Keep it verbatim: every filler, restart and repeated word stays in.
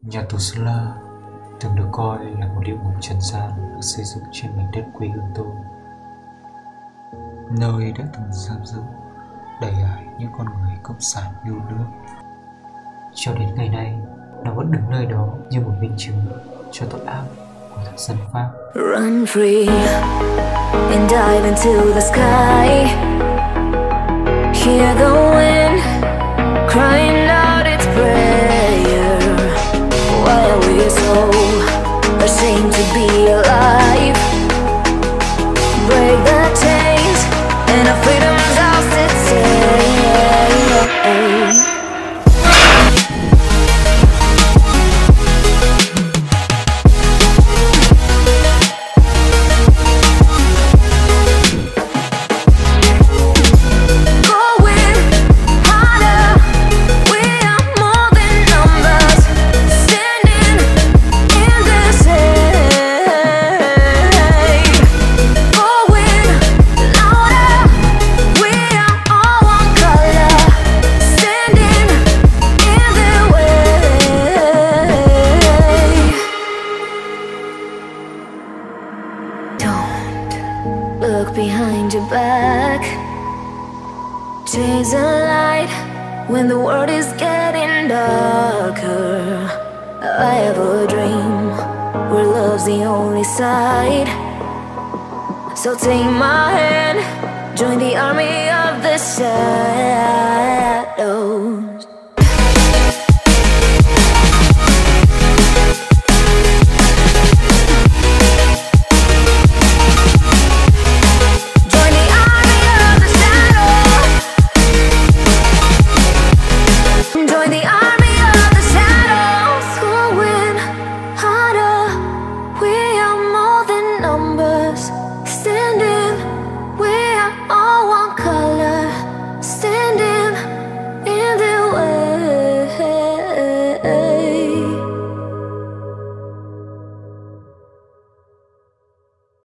Nhà tù Sơn La từng được coi là một địa ngục trần gian được xây dựng trên mảnh đất quê hương tôi, nơi đã từng giam giữ đầy ải những con người cộng sản yêu nước. Cho đến ngày nay, nó vẫn đứng nơi đó như một minh chứng cho tội ác của thực dân Pháp. Run free and dive into the sky. Hear the wind crying out its prayer. Why are we so ashamed to be alive? Break the chains and our freedom's ours to take. Look behind your back. Chase a light when the world is getting darker. I have a dream where love's the only side. So take my hand, join the army of the shadows.